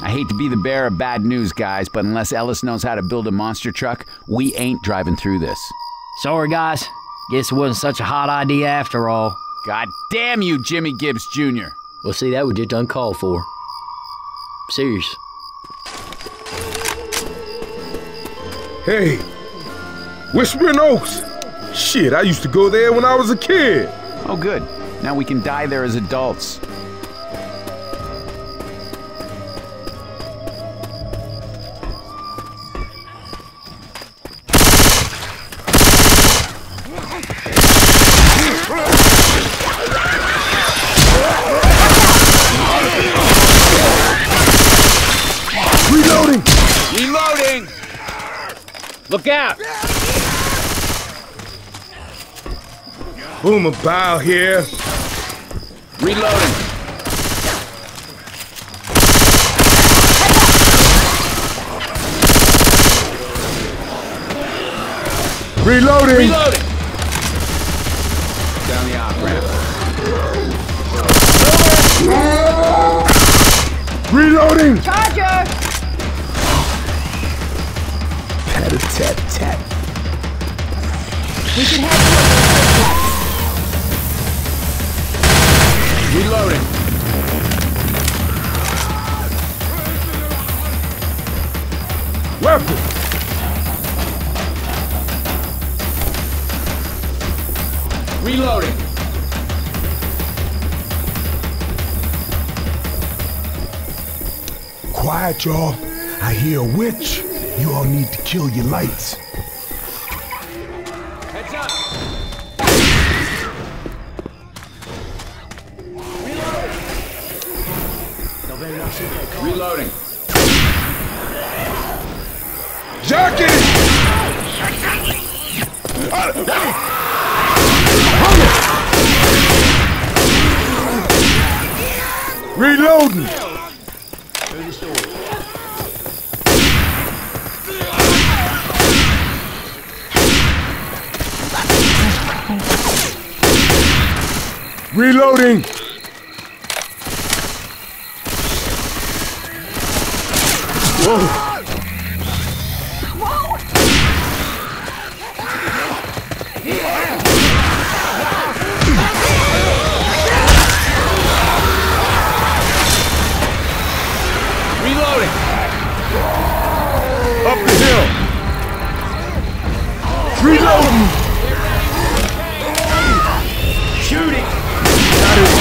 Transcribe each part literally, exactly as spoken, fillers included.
I hate to be the bearer of bad news, guys, but unless Ellis knows how to build a monster truck, we ain't driving through this. Sorry, guys. Guess it wasn't such a hot idea after all. God damn you, Jimmy Gibbs Junior Well, see, that was just uncalled for. Serious. Hey, Whispering Oaks. Shit, I used to go there when I was a kid. Oh, good. Now we can die there as adults. Reloading! Reloading! Look out! Boom about here. Reloading! Reloading! Reloading! Down the op ramp. Reloading! Charger! Tat-a-tat-tat. We should head towards Reloading! Weapon! Reloading! Quiet, y'all. I hear a witch. You all need to kill your lights. Heads up! Reloading! Jockey! Reloading! Reloading! Whoa! Reloading! Up the hill! Reloading! Shooting! Got it!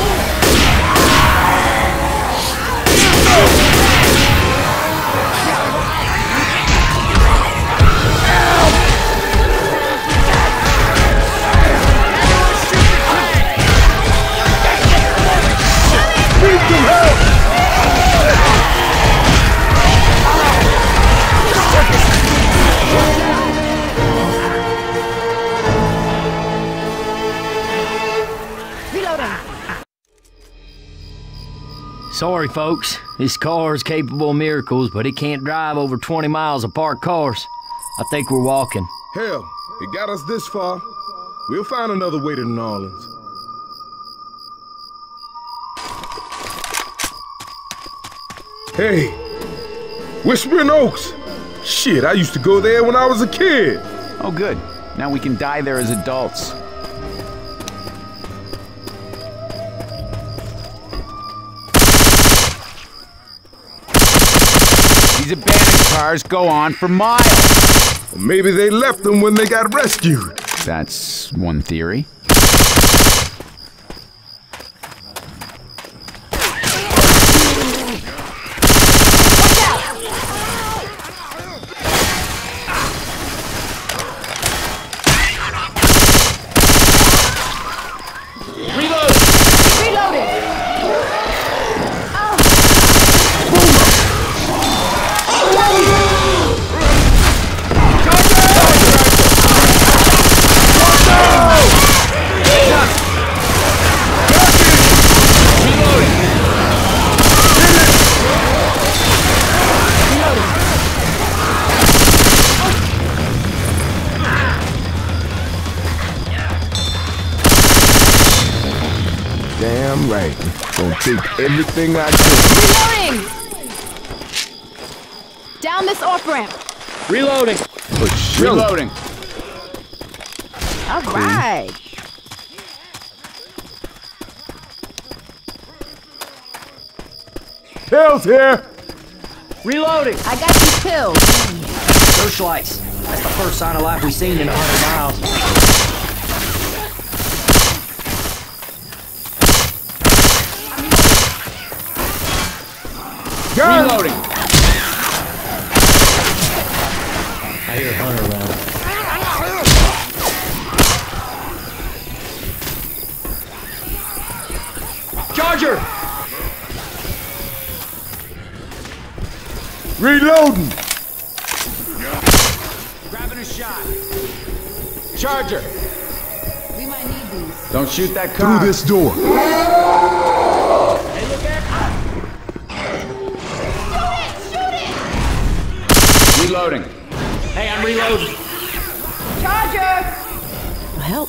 Need some help! Sorry, folks. This car is capable of miracles, but it can't drive over twenty miles of parked cars. I think we're walking. Hell, it got us this far. We'll find another way to New Orleans. Hey, Whispering Oaks. Shit, I used to go there when I was a kid. Oh, good. Now we can die there as adults. These abandoned cars go on for miles. Or maybe they left them when they got rescued. That's one theory. Damn right. Gonna take everything I can. Reloading! Down this off-ramp. Reloading. Oh, shit. Reloading. All right. Tails here. Reloading. I got these pills. Searchlights. That's the first sign of life we've seen in a hundred miles. Gun. Reloading. I hear a hunter around. Charger! Reloading. Grabbing a shot. Charger. We might need these. Don't shoot that Through car. this door. Hey, look out! Reloading. Hey, I'm reloading. Charger! Help.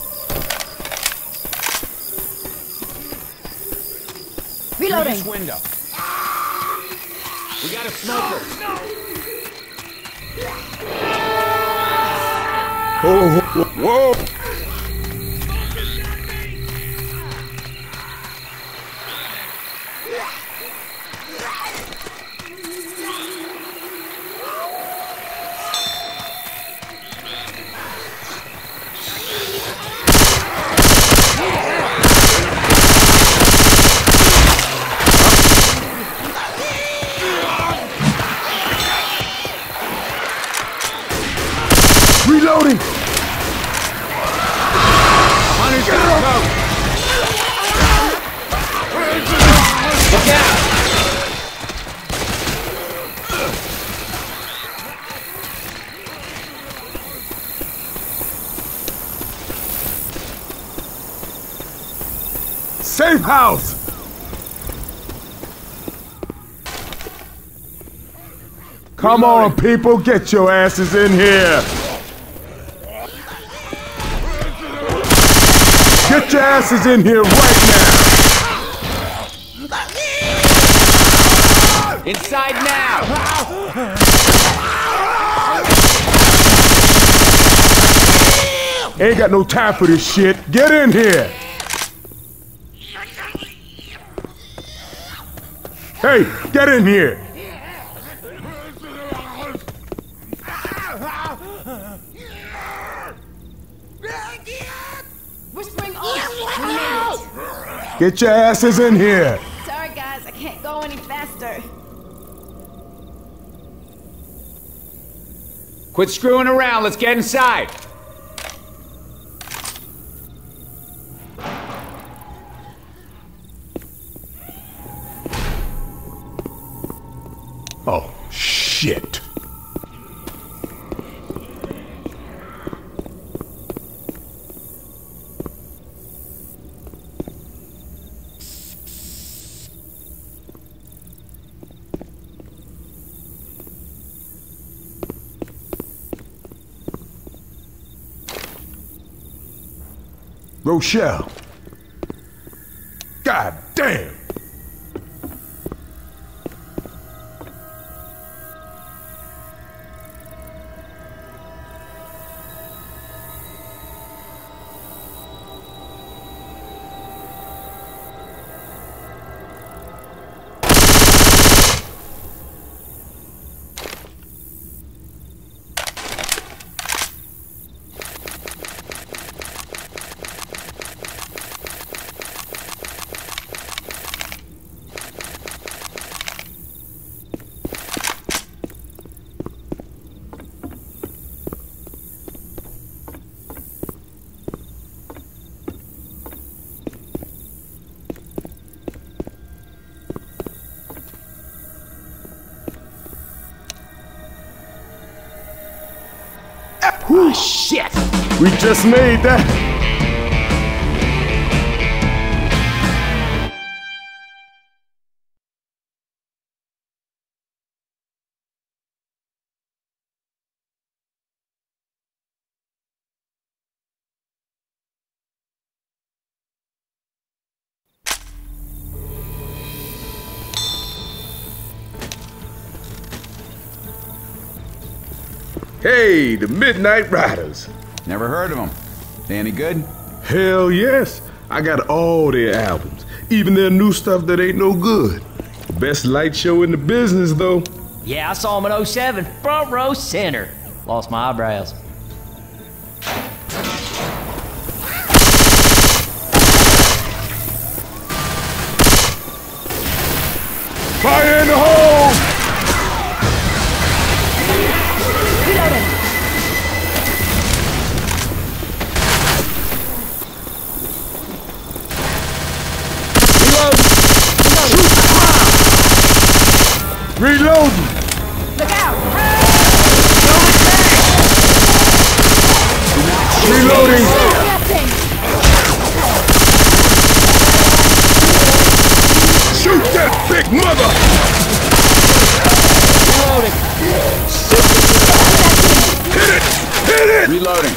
Reloading. This window. We got a smoker. Oh, whoa. Reloading. Hunter's gonna go. Look out! Safe house. Come on, people, get your asses in here. Get your asses in here right now. Inside now! Ain't got no time for this shit. Get in here. Hey, get in here. Whispering off. We made it. Get your asses in here. Sorry, guys. I can't go any faster. Quit screwing around. Let's get inside. Oh, shit. Rochelle. God damn. Oh, shit! We just made that. Hey, the Midnight Riders. Never heard of them. They any good? Hell yes. I got all their albums, even their new stuff that ain't no good. Best light show in the business, though. Yeah, I saw him in oh seven, front row center. Lost my eyebrows. Fire in the hole! Reloading. Reloading! Look out! Reloading! Nothing. Shoot that big mother! Reloading. Hit it! Hit it! Reloading.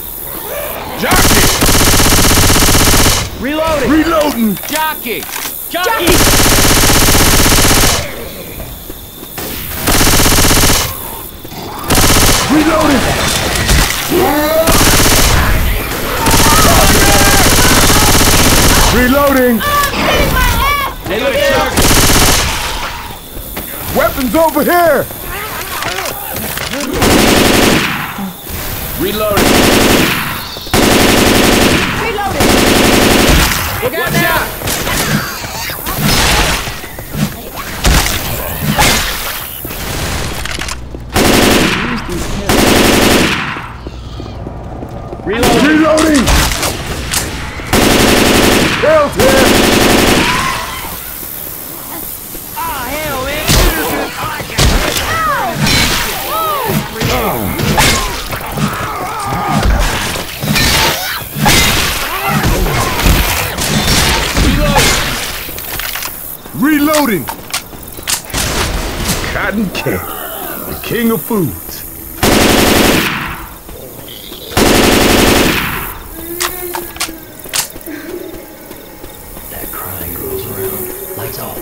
Jockey! Reloading. Reloading! Jockey. Jockey. Reloading! Reloading! Hey, look, Jockey. Weapons over here! Reloading. Reloading. Look out now. Reloading. Reloading! Hell yeah! Ah, hell, man. Reloading! Cotton Candy, the king of foods. That crying girl's around. Lights off.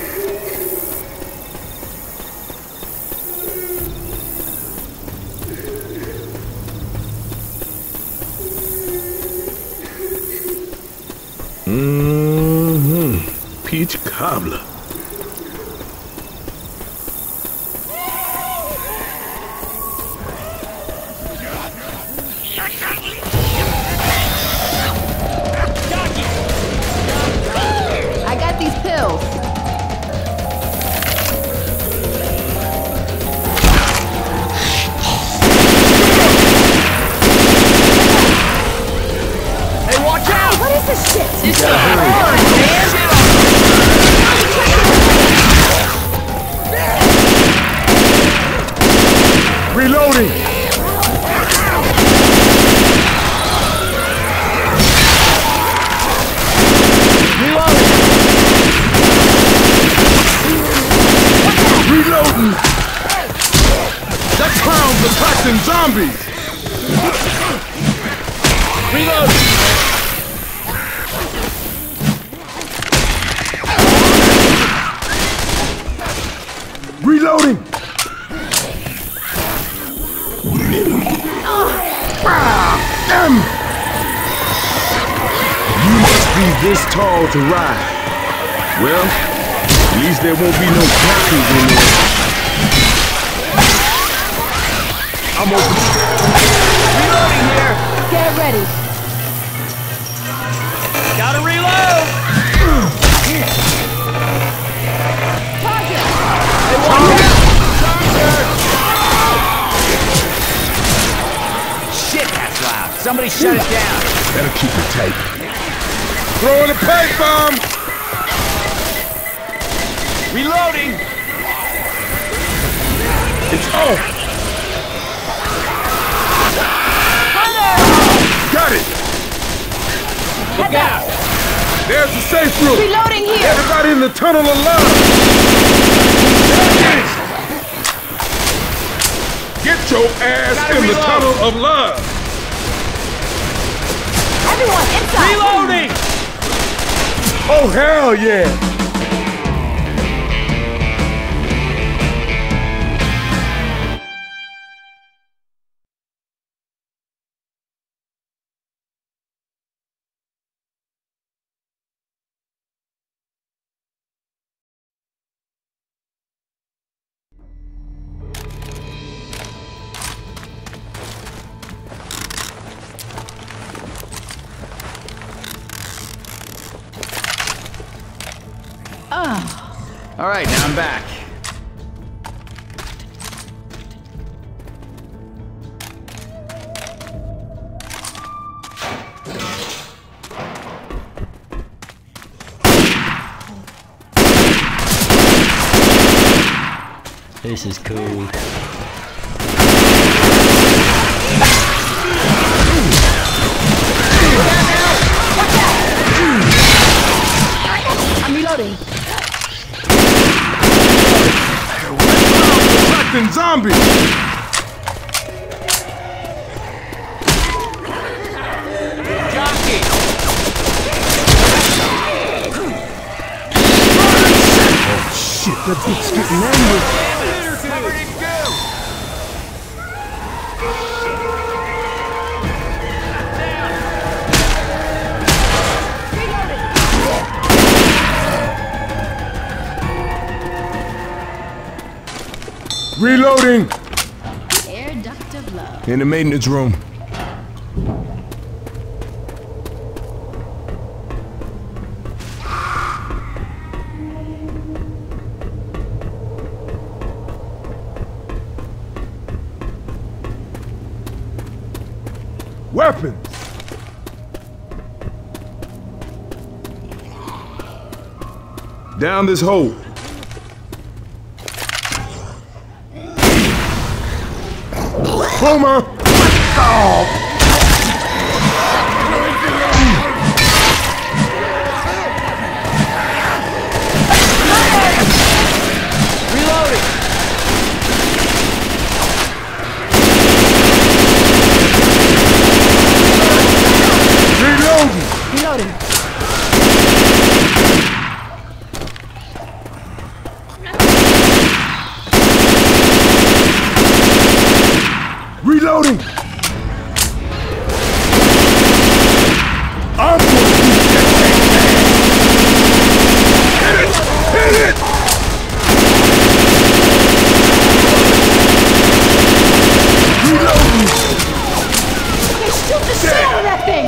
Mm-hmm. Peach cobbler. I got these pills. Hey, watch out! What is this shit? This is hard, man. Reloading! Reloading! That clown's attracting zombies! Reload! Reloading! Ah, damn! You must be this tall to ride. Well, at least there won't be no captains in there. I'm open. Reloading here! Get ready. Gotta reload! Target. Hey, watch out! Shit, that's loud. Somebody shut it down. Better keep it tight. Throwing a pipe bomb! Reloading! It's off! Got it! Look out! There's the safe room! Reloading here. Everybody in the tunnel of love! Get your ass Gotta in the reload. tunnel of love! Everyone inside. Reloading! Oh, hell yeah! All right, now I'm back. This is cool. I'm reloading. Attracting zombies! Shit, that bitch getting angry. Reloading! Air duct of love. In the maintenance room. Weapons! Down this hole. Homer! Oh. Reloading. Reloading! I'm gonna beat that thing. Hit it! Hit it! Reloading! Okay, shoot the shit out of that thing!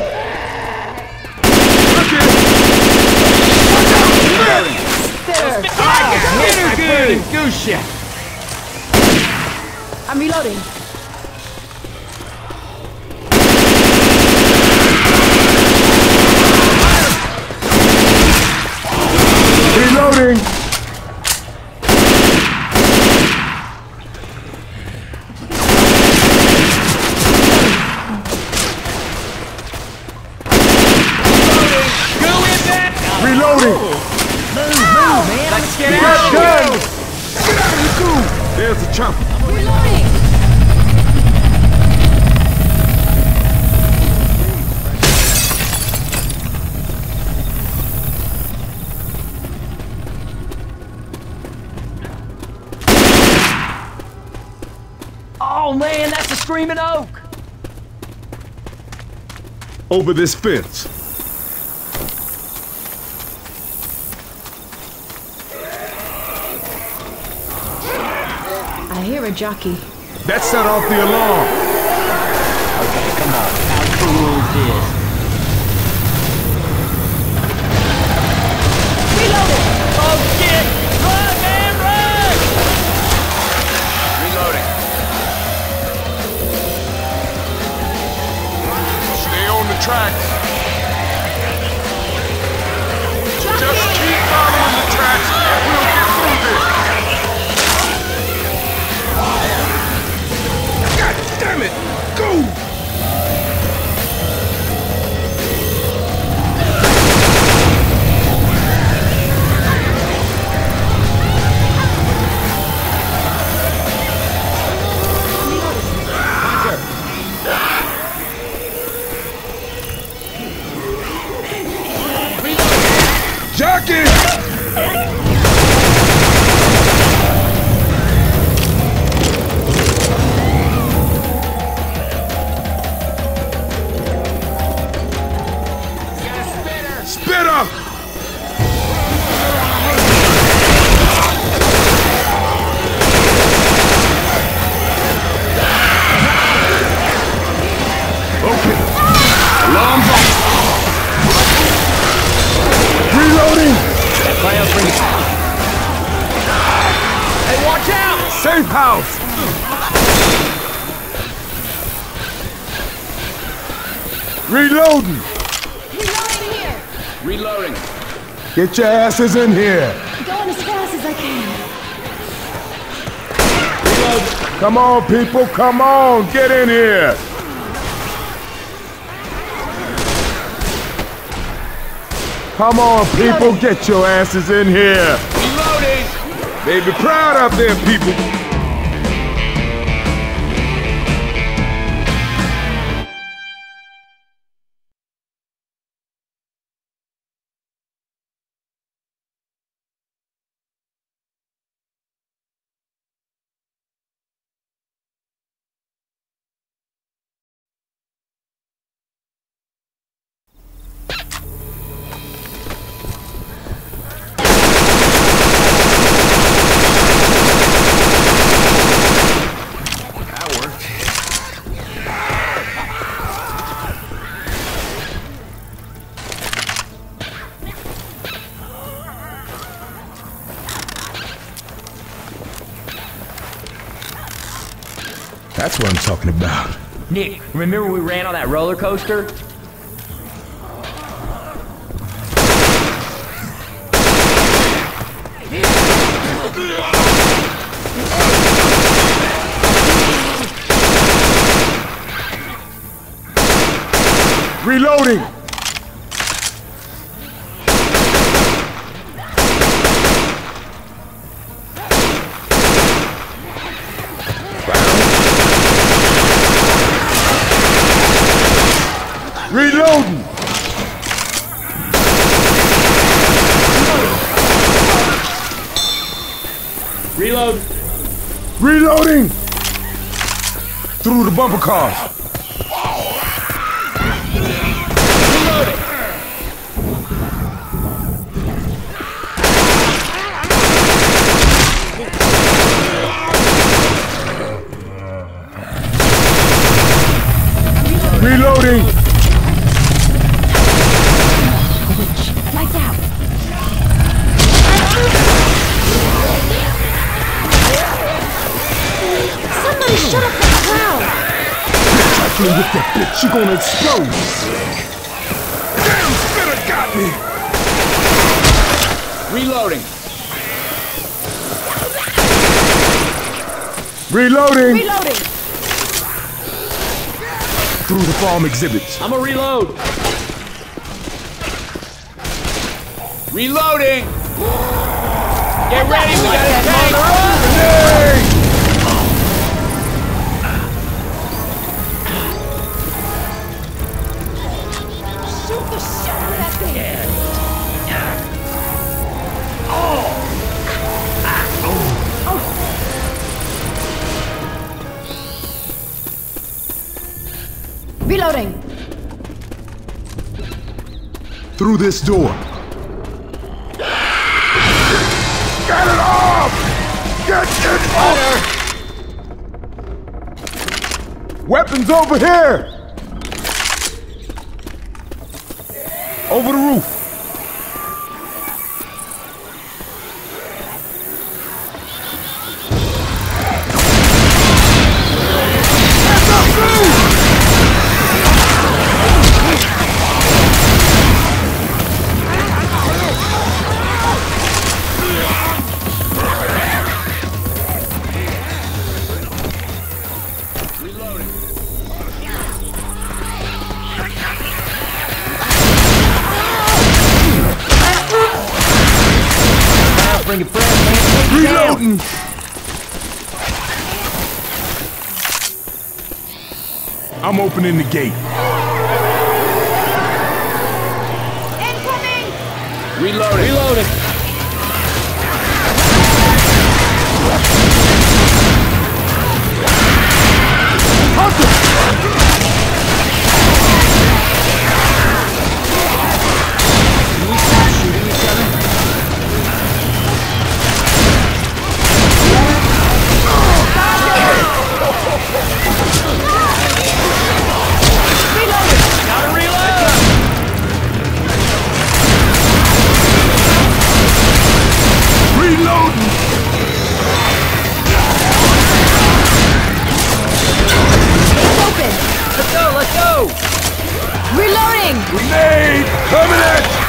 There! I good. Goose shit. I'm reloading. Reloading! Reloading! Move, move, man. Let's get Get out. done! Get out of the coop! There's the chopper. Reloading! Oh man, that's a screaming oak. Over this fence. I hear a jockey. That set off the alarm. Okay, come on. How cool is this? Reloading! Oh shit! Run, man, run! Reloading. Stay on the tracks. Just keep following the tracks and we'll get through this. God damn it! Go! safe house! Reloading! Reloading here. Reloading. Get your asses in here! Going as fast as I can. Come on, people, come on! Get in here! Come on, people, get your asses in here! Reloading. They be proud out there, people! That's what I'm talking about. Nick, remember we ran on that roller coaster? Reloading! Reloading! Reload. Reloading! Through the bumper cars. Reloading! Lights out. Somebody shut up that cloud. Trifling with that bitch, she gonna explode! Damn, spitter got me! Reloading. Reloading! Reloading. Through the farm exhibits. I'm a reload. Reloading. Get ready. We got a tank. Grenade! Shoot the shit out of that thing. Reloading. Through this door. Get it off! Get it off! Weapons over here! Over the roof. Hands up, move! Bring it fresh, man. Reloading! I'm opening the gate. Incoming. Reloading. Reloading. Reloading! Coming at you!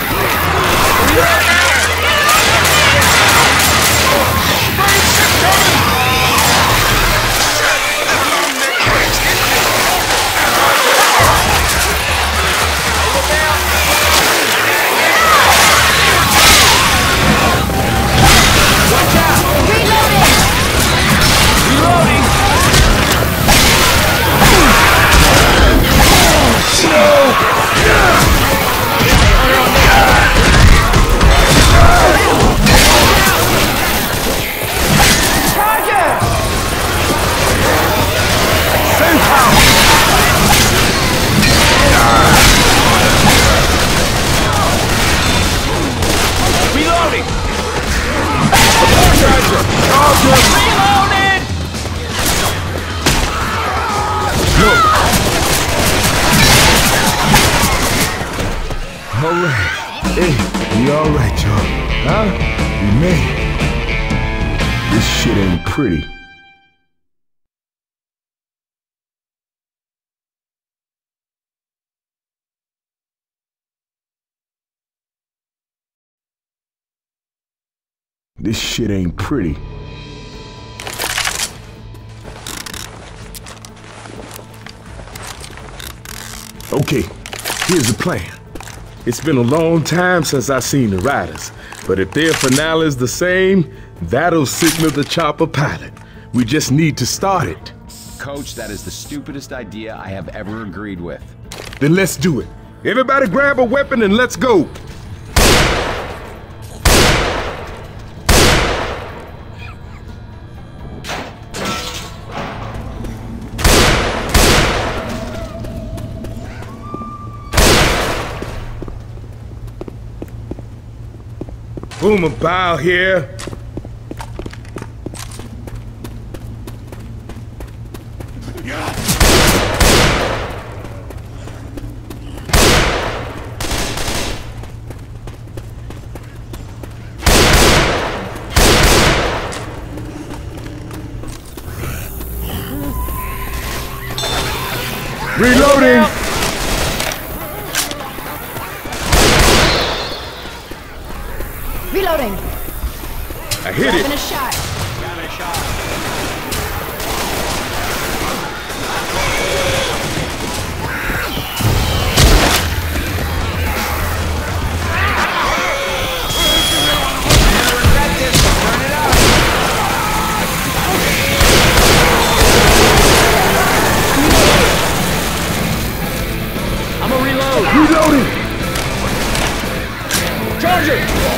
Alright. Hey, we alright, y'all. Huh? We made it. This shit ain't pretty. This shit ain't pretty. Okay, here's the plan. It's been a long time since I seen the riders, but if their finale's the same, that'll signal the chopper pilot. We just need to start it. Coach, that is the stupidest idea I have ever agreed with. Then let's do it. Everybody grab a weapon and let's go. Boomer Bow here. Reloading. Reloading. I hit it. Grabbing a shot. Got a shot. I'm a reload. Reloading. Charger.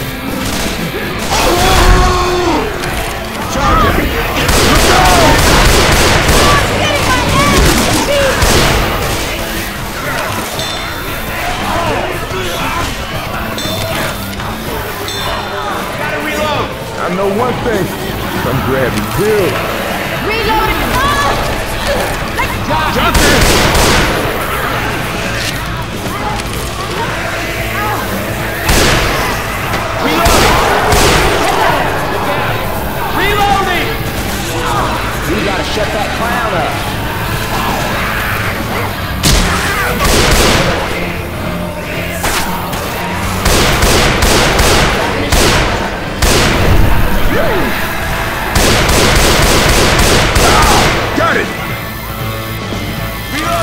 I know one thing. Come grab your pill. Reloading. Ah! Johnson! Reloading. We gotta shut that clown up. Got it!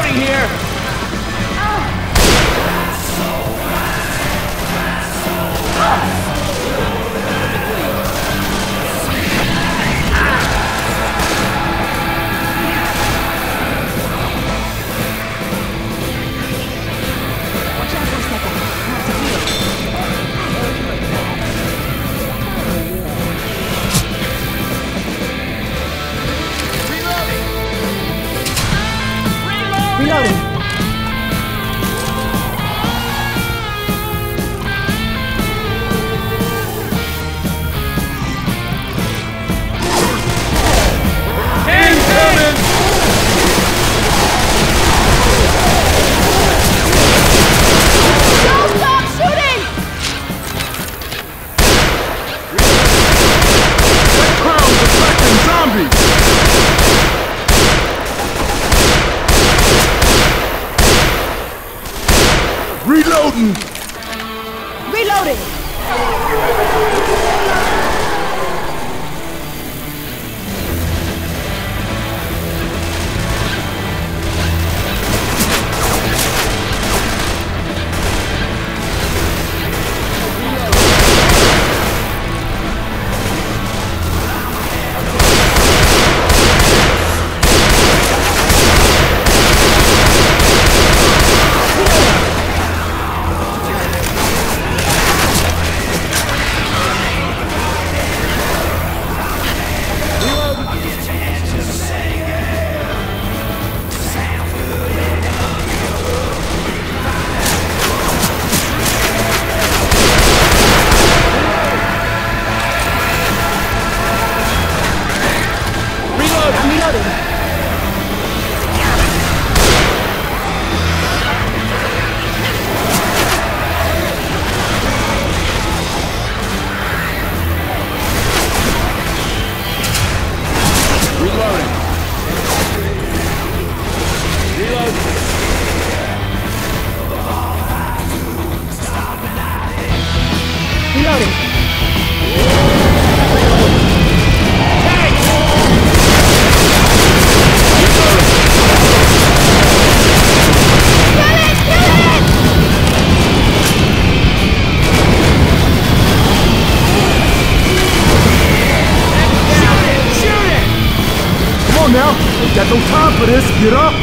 Got no time for this. Get up.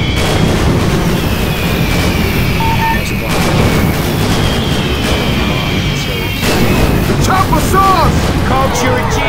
The chopper sauce! Culture G!